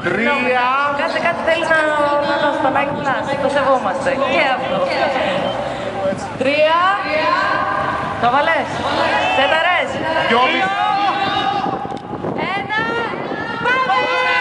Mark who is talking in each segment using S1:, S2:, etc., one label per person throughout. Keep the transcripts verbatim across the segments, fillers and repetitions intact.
S1: Τρία.
S2: Κάθε κάτι θέλει να, να δώσει το like plus. Το σεβόμαστε. Και αυτό. Τρία. Το βάλες. Τεταρές.
S1: Δυόμιση.
S2: Ένα. Πάμε!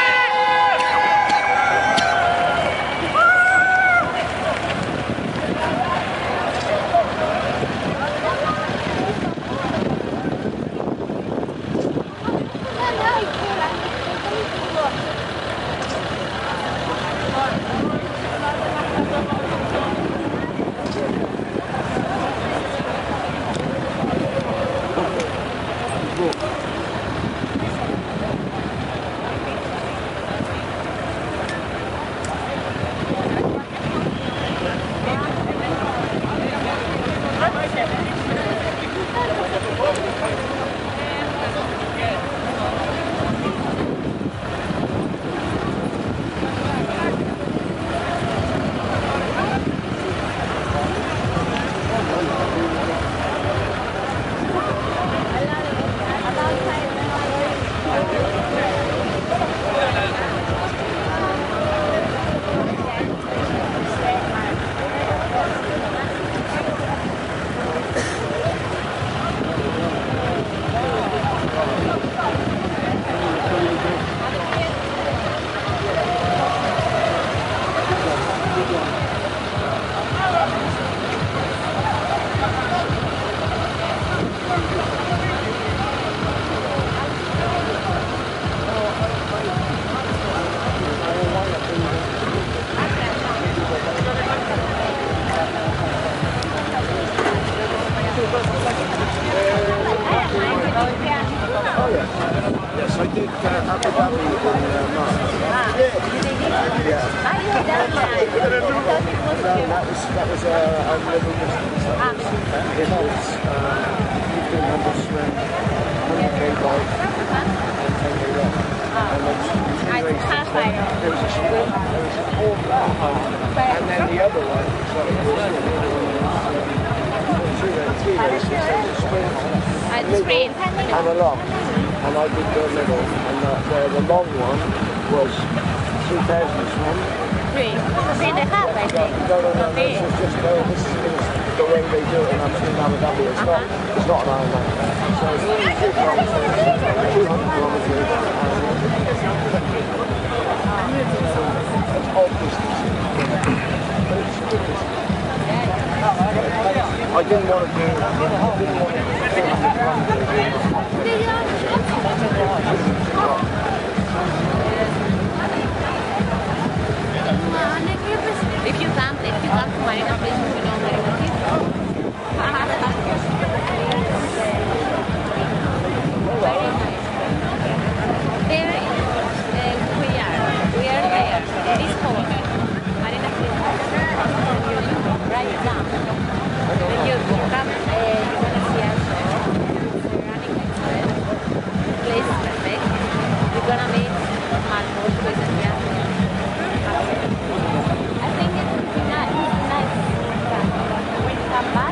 S3: Yes, I did uh, Abu Dhabi in uh, March. Yeah. No, that was that was uh, a middle distance. That was, it was uh, fifteen hundred swim, one hundred K bike, and ten K run. And then two races. There was a sprint, there was a four and then the other one. So it was two three races. There was a sprint,
S4: sprint
S3: and a long. And I did the middle, and the, the, the long one was two thousand swim.
S4: Three. Three and a half, I think.
S3: No, no, no, this is just uh, this is the way they do it in Abu Dhabi. It's not, it's not an Ironman. So it's two kilometers, two hundred kilometers, and it's old distance. But it's good distance. I didn't want to do, I didn't want to do two hundred kilometers.
S4: If you come, if you come to Marina, please put it on Marina. Very nice. There uh, we are. We are there. This hall. Marina, please. Right down. When you come, uh, you're going to see us running next to it. The place is perfect. You're going to meet Marcos, who is a I think it would be nice. nice. When you come back,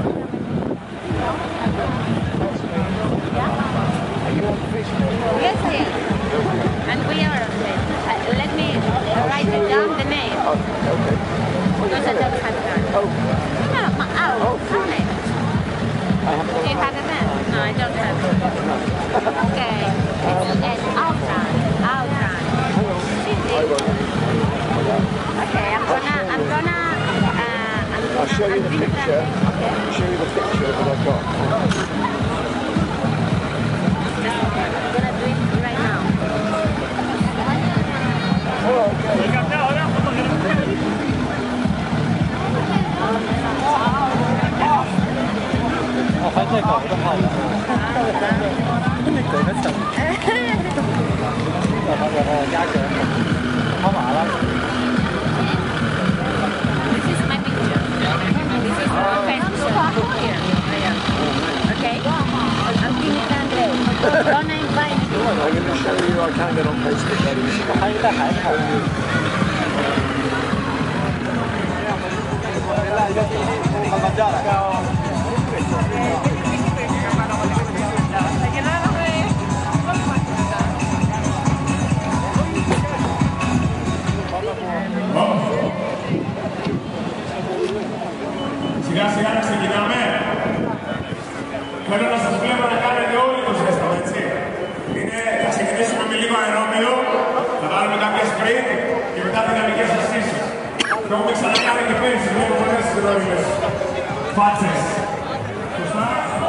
S4: yeah? Yes, I am. And we are on it. Uh, let me write it down the name.
S3: Okay.
S4: Because I don't have that.
S3: Oh.
S4: No, my, oh, oh name. Do you have a pen? No, I don't have it. Okay. It's, it's outrun. Outrun. Okay, I'm gonna, I'm gonna, uh, I'm
S3: I'll show you the picture.
S4: Okay.
S3: I'll show you the picture that I've got.
S4: I'm gonna do it right now.
S3: Oh, okay.
S5: Oh, 还在搞的好。那狗在等。好好好，压起来，跑马了。
S4: This is my picture. This is my picture. Here, I am. Okay? I'm Timmy Andre. Don't invite me.
S3: I'm going to show you, I can't get on Facebook, that is.
S5: 还有在海口。刚刚叫了。
S1: θέλω να σας βλέπω να κάνετε όλοι το ζέσταμα, έτσι. Είναι, θα ξεκινήσουμε με λίγο αερόμπιο, θα βάλουμε κάποια sprint και μετά δυναμικές ασκήσεις. Το έχουμε ξανακάνει και πέρυσι, βλέπω πολλές συνδρόμητες φάτσες. Σωστά.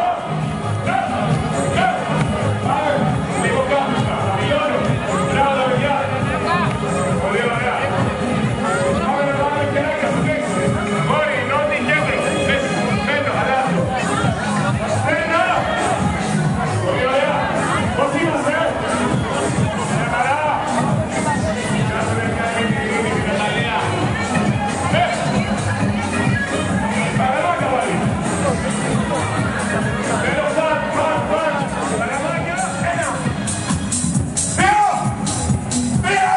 S1: Λίγο κάθιστα, τελειώνουμε. Μπράβο τα παιδιά. Πολύ ωραία. Πάμε να βάλουμε κεράκια στο τέξι. Βόρειο, νότιο, κέντρο. Έτσι, πέντο, αλλάζω. Ένα. Πολύ ωραία. Πώς είμαστε. Μια χαρά. Γεια σου, παιδιά, και την Ναταλία. Ε. Παραμάκια πάλι. Θέλω φαν, φαν, φαν. Παραμάκια. Ένα. Δύο. Δύο.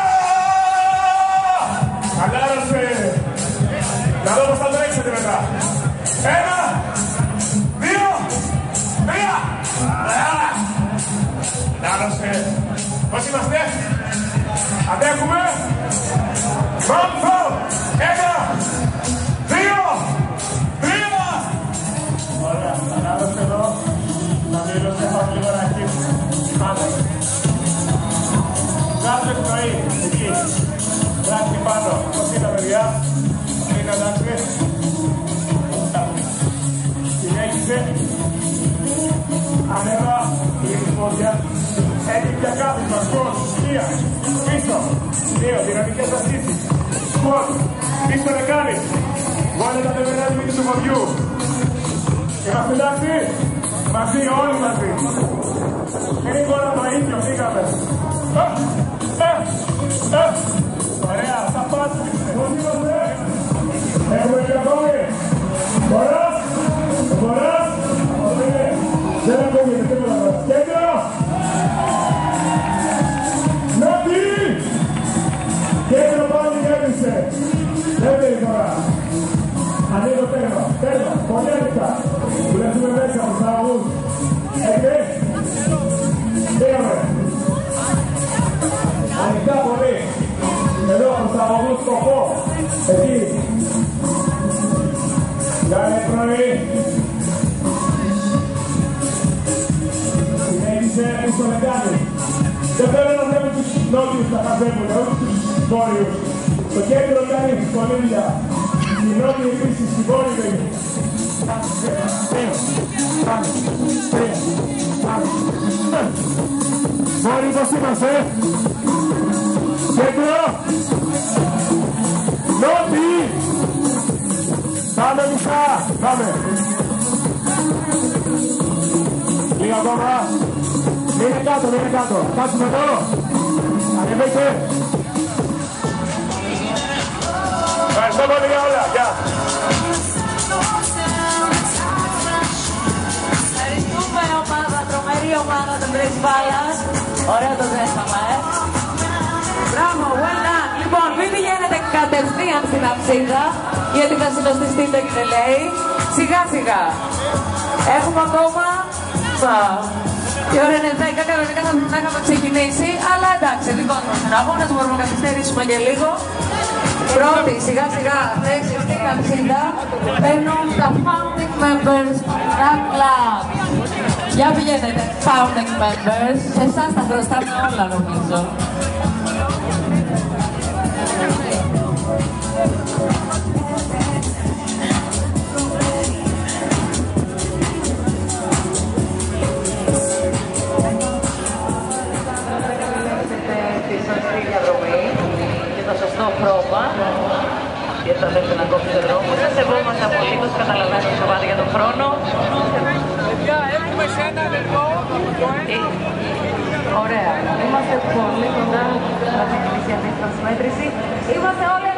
S1: Χαλάρωσε. Να δω πώς θα τρέξετε μετά. Ένα. Δύο. Τρία. Χαλάρωσε. Πώς είμαστε. Αντέχουμε. Μάμφο. Ένα. Δύο. Τρία. Ωραία. Χαλάρωσε εδώ. Να μιλώσετε πάμε λίγο να αρχίσουμε. Πάμε. Κάτσε πνοή. Εκεί. Βράχτη πάνω. Πώς είναι τα παιδιά. Είναι εντάξει. Συνέχισε. Ανέβα. Λίγη πόδια. Έτοιμη για κάθισμα. Σκοτ. Μία. Πίσω. Δύο. Δυναμικές ασκήσεις. Σκοτ. Πίσω να κάνεις. Βάλε τα τεβερνά μύτη του ποδιού. Είμαστε εντάξει. Μαζί. Όλοι μαζί. Είναι τώρα το ίδιο. Φύγαμε. Ωραία, θα πάτε. Πώς είμαστε. Έχουμε και ακόμη. Μποράς. Μποράς. Ωραία. Δεν ακούγεται τίποτα τώρα. Κέντρο. Νότι. Κέντρο πάλι κέρδισε. Δεύτερη φορά. Ανοίγω τέρμα. Τέρμα. Πολύ ανοιχτά. Δουλεύουμε μέσα από τους αγωγούς. Έτσι. Πήγαμε. Ανοιχτά πολύ. Εδώ από τους αγωγούς σκοπό. Εκεί. Καλή πρωί. Συνέχισε πίσω λεκάνη. Δεν θέλω να βλέπω τους νότιους να χαζεύουν, όχι τους βόρειους. Το κέντρο κάνει δυσκολία. Οι νότιοι επίσης, οι βόρειοι δεν είναι. Πάμε, πάμε, πάμε, πάμε. Βόρειοι πώς είμαστε. Κέντρο. Νότιοι. Πάμε μισά. Πάμε. Λίγο ακόμα. Μείνε κάτω, μείνε κάτω. Κάτσουμε εδώ. Ανεβείτε. Ευχαριστώ πολύ για όλα. Γεια.
S2: Ευχαριστούμε ομάδα, τρομερή ομάδα των Τρεις Μπάλας. Ωραίο το ζέσταμα, ε. Μπράβο, well done. Λοιπόν, μην πηγαίνετε κατευθείαν στην αψίδα, γιατί θα συνοστιστεί το Κινελέη. Σιγά σιγά. Έχουμε ακόμα... Η ώρα είναι δέκα, κανονικά θα να είχαμε ξεκινήσει, αλλά εντάξει, δικός μας είναι αγώνας, μπορούμε να καθυστερήσουμε και λίγο. Πρώτη, σιγά σιγά, θέση στην αψίδα, παίρνουν τα founding members στα club. Για πηγαίνετε, founding members, εσάς τα χρωστάμε όλα νομίζω.
S6: σωστό χρώμα, γιατί θα θέλετε να κόψετε δρόμο. Σας σεβόμαστε απολύτως, καταλαβαίνω ότι σοβάται για τον χρόνο.
S5: Παιδιά, έχουμε σε ένα λεπτό.
S6: Ωραία. Είμαστε πολύ κοντά στην αρχική προσμέτρηση. Είμαστε όλοι